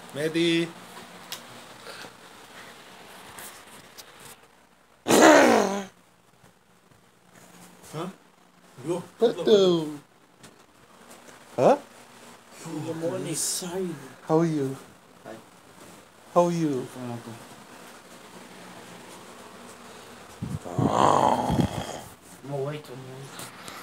Maybe. Huh? Go. What the? Huh? Good morning. How are you? Hi. How are you? Mo wait on you.